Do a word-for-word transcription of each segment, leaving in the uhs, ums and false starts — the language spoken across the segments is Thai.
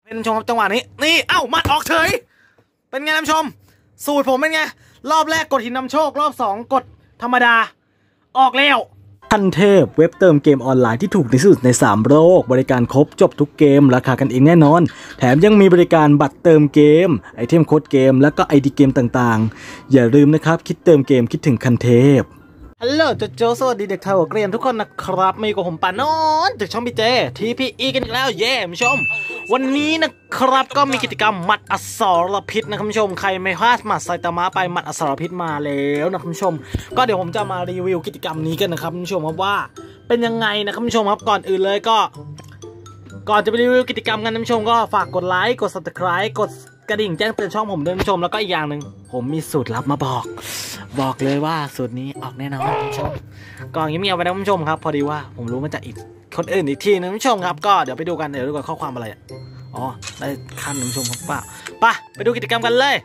เป็นชมครับจังหวะนี้นี่เอ้ามัดออกเฉยเป็นไงท่านผู้ชมสูตรผมเป็นไงรอบแรกกดหินนำโชครอบสองกดธรรมดาออกแล้วคันเทพเว็บเติมเกมออนไลน์ที่ถูกที่สุดในสามโลกบริการครบจบทุกเกมราคากันเองแน่นอนแถมยังมีบริการบัตรเติมเกมไอเทมโค้ดเกมแล้วก็ ไอ ดี เกมต่างๆอย่าลืมนะครับคิดเติมเกมคิดถึงคันเทพฮัลโหลโจโจสวัสดีเด็กไทยหัวเกรียนทุกคนนะครับมีกับผมปานนจากช่องพีเจทีพีอีกันอีกแล้วเย่ผู้ชมวันนี้นะครับก็มีกิจกรรมหมัดอสรพิษนะครับผู้ชมใครไม่พลาดหมัดไซตามะไปหมัดอสรพิษมาแล้วนะคุณผู้ชมก็เดี๋ยวผมจะมารีวิวกิจกรรมนี้กันนะครับคุณผู้ชมครับว่าเป็นยังไงนะครับคุณผู้ชมครับก่อนอื่นเลยก็ก่อนจะไปรีวิวกิจกรรมกันนะคุณผู้ชมก็ฝากกดไลค์กด ซับสไครบ์ กดกระดิ่งแจ้งเตือนช่องผมด้วยคุณผู้ชมแล้วก็อีกอย่างหนึ่งผมมีสูตรลับมาบอกบอกเลยว่าสูตรนี้ออกแน่นอนคุณผู้ชมก่อนเงียบๆไปนะคุณผู้ชมครับพอดีว่าผมรู้มาจากอีกคนอื่นอีกทีนึงคุณผู้ชมครับก็เดี๋ยวไปดูกันเดี๋ยวดูกันข้อความอะไรอ๋อได้ขั้นคุณผู้ชมครับป่ะป่ะไปดูกิจกรรมกันเลย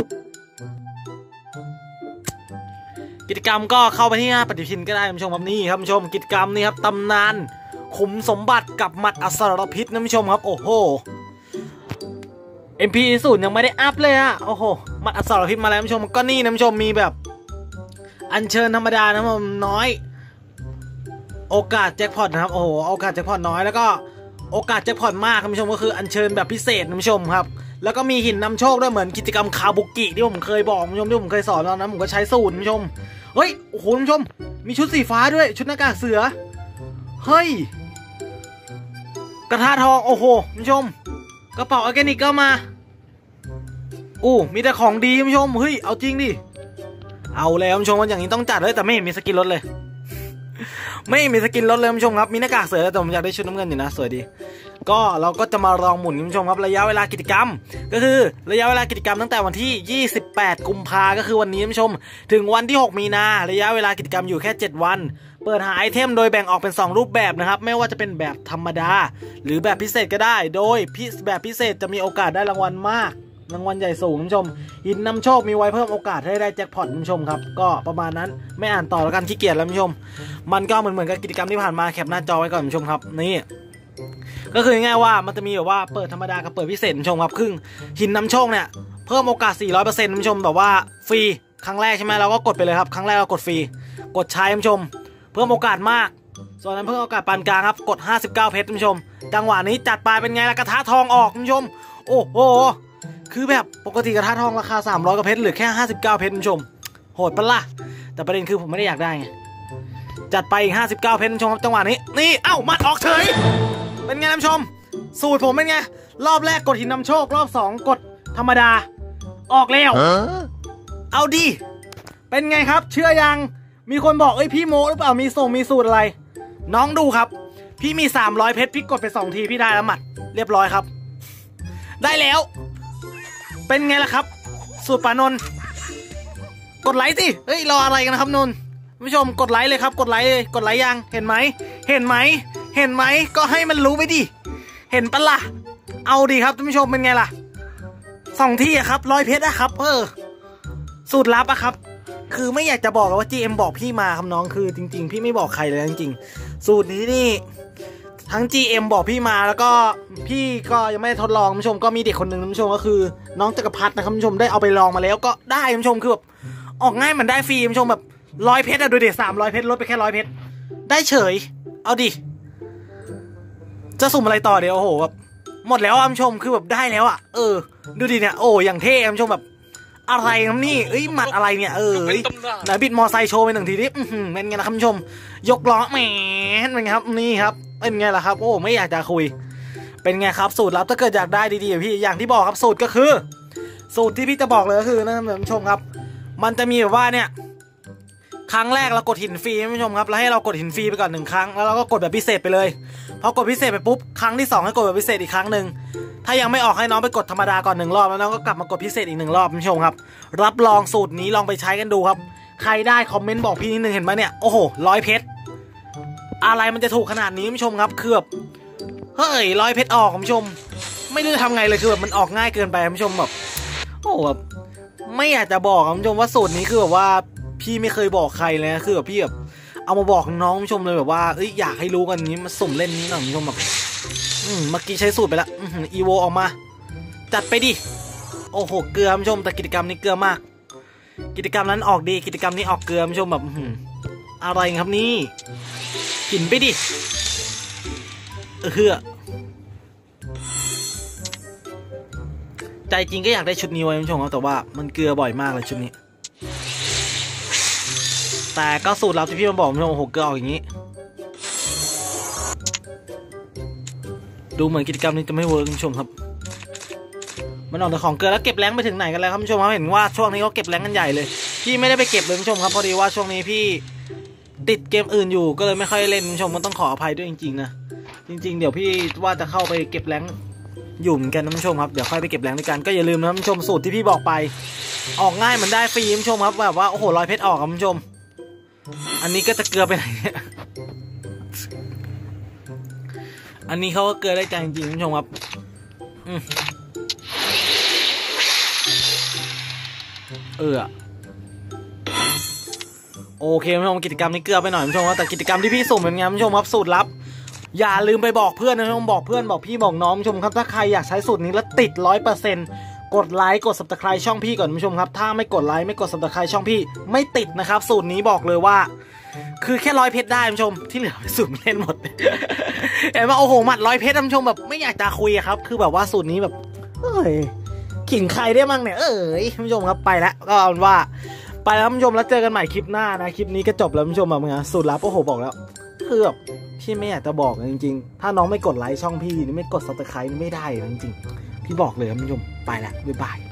กิจกรรมก็เข้าไปที่หน้าปฏิทินก็ได้คุณผู้ชมครับนี่ครับคุณผู้ชมกิจกรรมนี่ครับตำนานขุมสมบัติกับหมัดอสรพิษนะคุณผู้ชมครับโอ้โหเอ็ม พี ศูนย์ยังไม่ได้อัพเลยอะโอ้โหมัดอสรพิษมาแล้วท่านผู้ชมก็นี่นะท่านผู้ชมมีแบบอัญเชิญธรรมดานะผมน้อยโอกาสแจ็คพอตนะครับโอ้โหโอกาสแจ็คพอตน้อยแล้วก็โอกาสแจ็คพอตมากท่านผู้ชมก็คืออัญเชิญแบบพิเศษท่านผู้ชมครับแล้วก็มีหินนำโชคด้วยเหมือนกิจกรรมคาบุกิที่ผมเคยบอกท่านผู้ชมที่ผมเคยสอนตอนนั้นผมก็ใช้สูตรท่านผู้ชมเฮ้ยโอ้โหท่านผู้ชมมีชุดสีฟ้าด้วยชุดหน้ากากเสือเฮ้ยกระทะทองโอ้โหท่านผู้ชมกระเป๋าออร์แกนิกก็มาอู้มีแต่ของดีท่านผู้ชมเฮ้ยเอาจริงดิเอาแล้วท่านผู้ชมว่าอย่างนี้ต้องจัดเลยแต่ไม่เห็นมีสกินรถเลยไม่มีสกินรถเลยท่านผู้ชมครับมีหน้ากากเสือแต่ผมอยากได้ชุดน้ำเงินอยู่นะสวยดีก็เราก็จะมาลองหมุนท่านผู้ชมครับระยะเวลากิจกรรมก็คือระยะเวลากิจกรรมตั้งแต่วันที่ยี่สิบแปดกุมภาก็คือวันนี้ท่านผู้ชมถึงวันที่หกมีนาระยะเวลากิจกรรมอยู่แค่เจ็ดวันเปิดหาไอเทมโดยแบ่งออกเป็นสองรูปแบบนะครับไม่ว่าจะเป็นแบบธรรมดาหรือแบบพิเศษก็ได้โดยแบบพิเศษจะมีโอกาสได้รางวัลมากรางวัลใหญ่สูงท่านผู้ชมหินนำโชคมีไว้เพิ่มโอกาสให้ได้แจ็คพอตท่านผู้ชมครับก็ประมาณนั้นไม่อ่านต่อแล้วกันขี้เกียจแล้วท่านผู้ชมมันก็เหมือนเหมือนกับกิจกรรมที่ผ่านมาแคปหน้าจอไว้ก่อนท่านผู้ชมครับนี่ก็คือง่ายว่ามันจะมีแบบว่าเปิดธรรมดากับเปิดพิเศษท่านผู้ชมครับครึ่งหินนำโชคเนี่ยเพิ่มโอกาส สี่ร้อยเปอร์เซ็นต์ ท่านผู้ชมแบบว่าฟรีครั้งแรกใช่ไหมเราก็กดไปเลยครับครั้งแรกเรากดฟรีกดใช้ท่านผู้ชมเพิ่มโอกาสมากส่วนนั้นเพิ่มโอกาสปานกลางครับกดห้าสิบเก้าเพชรท่านผู้ชมจังหวะนี้จัดไปเป็นไงล่ะกระทะทองออกท่านผู้ชมโอ้โหคือแบบปกติกระทะทองราคาสามร้อยกว่าเพชรเหลือแค่ห้าสิบเก้าเพชรท่านผู้ชมโหดปะล่ะแต่ประเด็นคือผมไม่ได้อยากได้ไงจัดไปอีกห้าสิบเก้าเพชรท่านผู้ชมครับจังหวะนี้นี่เอ้ามัดออกเฉยเป็นไงท่านผู้ชมสูตรผมเป็นไงรอบแรกกดหินนำโชครอบสองกดธรรมดาออกแล้วเอาดิเป็นไงครับเชื่อยังมีคนบอกเอ้ยพี่โมหรือเปล่ามีส่งมีสูตรอะไรน้องดูครับพี่มีสามร้อยเพชรพี่กดไปสองทีพี่ได้แล้วหมัดเรียบร้อยครับได้แล้วเป็นไงล่ะครับสูตรปานนท์กดไลค์สิเฮ้ยรออะไรกันนะครับนนท์ผู้ชมกดไลค์เลยครับกดไลค์เลยกดไลค์ยังเห็นไหมเห็นไหมเห็นไหมก็ให้มันรู้ไปดิเห็นปะล่ะเอาดิครับท่านผู้ชมเป็นไงล่ะสองที่อะครับร้อยเพชรอะครับเออสูตรลับอะครับคือไม่อยากจะบอกว่า จี เอ็ม บอกพี่มาครับน้องคือจริงๆพี่ไม่บอกใครเลยจริงๆสูตรนี้นี่ทั้ง จี เอ็ม บอกพี่มาแล้วก็พี่ก็ยังไม่ได้ทดลองท่านผู้ชมก็มีเด็กคนหนึ่งท่านผู้ชมก็คือน้องจักรพัฒน์นะครับท่านผู้ชมได้เอาไปลองมาแล้วก็ได้ท่านผู้ชมคือแบบออกง่ายมันได้ฟรีท่านผู้ชมแบบร้อยเพชรอะดูเด็ดสามร้อยเพชรลดไปแค่ร้อยเพชรได้เฉยเอาดิจะสุ่มอะไรต่อเดี๋ยวโอ้โหแบบหมดแล้วท่านผู้ชมคือแบบได้แล้วอะเออดูดิเนี่ยโอ้อย่างเท่ท่านผู้ชมแบบอะไรครับนี่เอ้ยหมัดอะไรเนี่ยเออไหนบิดมอไซค์โชว์ไปหนึ่งทีดิเป็นไงล่ะครับท่านผู้ชมยกล้อแหมเป็นไงครับนี่ครับเป็นไงล่ะครับโอ้ไม่อยากจะคุยเป็นไงครับสูตรลับถ้าเกิดอยากได้ดีๆพี่อย่างที่บอกครับสูตรก็คือสูตรที่พี่จะบอกเลยก็คือนะท่านผู้ชมครับมันจะมีแบบว่าเนี่ยครั้งแรกเรากดหินฟรีท่านผู้ชมครับแล้วให้เรากดหินฟรีไปก่อนหนึ่งครั้งแล้วเราก็กดแบบพิเศษไปเลยพอกดพิเศษไปปุ๊บครั้งที่สองให้กดแบบพิเศษอีกครั้งหนึ่งถ้ายังไม่ออกให้น้องไปกดธรรมดาก่อนหนึ่งรอบแล้วน้องก็กลับมากดพิเศษอีกหนึ่งรอบท่านผู้ชมครับรับรองสูตรนี้ลองไปใช้กันดูครับใครได้คอมเมนต์บอกพี่นิดนึงเห็นไหมเนี่ยโอ้โหร้อยเพชรอะไรมันจะถูกขนาดนี้ท่านผู้ชมครับคือแบบเฮ้ยร้อยเพชรออกท่านผู้ชมไม่รู้จะทำไงเลยคือแบบมันออกง่ายเกินไปท่านผู้ชมแบบโอ้แบบไม่อยากจะบอกท่านผู้ชมว่าสูตรนี้คือแบบว่าพี่ไม่เคยบอกใครเลยนะคือแบบพี่แบบเอามาบอกน้องผู้ชมเลยแบบว่าเอ้ยอยากให้รู้กันนี้มาสุ่มเล่นนี้หน่อยท่านผู้ชมแบบอืมเมื่อกี้ใช้สูตรไปแล้วอีโวออกมาจัดไปดิโอ้โหเกลือผู้ชมแต่กิจกรรมนี้เกลือมากกิจกรรมนั้นออกดีกิจกรรมนี้ออกเกลือผู้ชมแบบอะไรครับนี่กินไปดิเออเฮือใจจริงก็อยากได้ชุดนี้ไว้ผู้ชมครับแต่ว่ามันเกลือบ่อยมากเลยชุดนี้แต่ก็สูตรลับที่พี่มาบอกผู้ชมโอ้โหเกลือออกอย่างนี้ดูเหมือนกิจกรรมนี้จะไม่เวิร์กคุณผู้ชมครับมันออกแต่ของเกลือแล้วเก็บแรงไปถึงไหนกันแล้วครับคุณผู้ชมครับเห็นว่าช่วงนี้เขาเก็บแรงกันใหญ่เลยพี่ไม่ได้ไปเก็บเลยคุณผู้ชมครับพอดีว่าช่วงนี้พี่ติดเกมอื่นอยู่ก็เลยไม่ค่อยเล่นคุณผู้ชมมันต้องขออภัยด้วยจริงๆนะจริงๆเดี๋ยวพี่ว่าจะเข้าไปเก็บแรงอยู่เหมือนกันนะคุณผู้ชมครับเดี๋ยวค่อยไปเก็บแรงด้วยกันก็อย่าลืมนะคุณผู้ชมสูตรที่พี่บอกไปออกง่ายเหมือนได้ฟรีคุณผู้ชมครับแบบว่าโอ้โหร้อยเพชรออกครับคุณผู้ชมอันนี้ก็จะเกลือไปไหนเนี่ยอันนี้เขาก็เกลือได้ใจจริงๆคุณผู้ชมครับอืมเออโอเคคุณผู้ชมกิจกรรมนี้เกลือไปหน่อยคุณผู้ชมว่าแต่กิจกรรมที่พี่สุ่มเป็นไงคุณผู้ชมครับสูตรลับอย่าลืมไปบอกเพื่อนนะคุณผู้ชมบอกเพื่อนบอกพี่บอกน้องคุณผู้ชมครับถ้าใครอยากใช้สูตรนี้แล้วติดร้อยเปอร์เซ็นต์กดไลค์กด ซับสไครบ์ ช่องพี่ก่อนคุณผู้ชมครับถ้าไม่กดไลค์ไม่กด ซับสไครบ์ ช่องพี่ไม่ติดนะครับสูตรนี้บอกเลยว่าคือแค่ร้อยเพชรได้คุณผู้ชมที่เหลือไปสูตรเล่นหมดเห็นว่าโอ้โหหมัดร้อยเพชรคุณผู้ชมแบบไม่อยากจะคุยครับคือแบบว่าสูตรนี้แบบเอ้ยขิงใครได้มั่งเนี่ยเอ้ยคุณผู้ชมครับไปแล้วก็เอาเป็นว่าไปแล้วคุณผู้ชมแล้วเจอกันใหม่คลิปหน้านะคลิปนี้ก็จบแล้วคุณผู้ชมแบบนี้สูตรลับโอ้โหบอกแล้วคือแบบพี่ไม่อยากจะบอกจริงๆถ้าน้องไม่กดไลค์ช่องพี่นี่ไม่กด ซับสไครบ์ ไม่ได้จริงๆพี่บอกเลยคุณผู้ชมไปแล้วบ๊ายบาย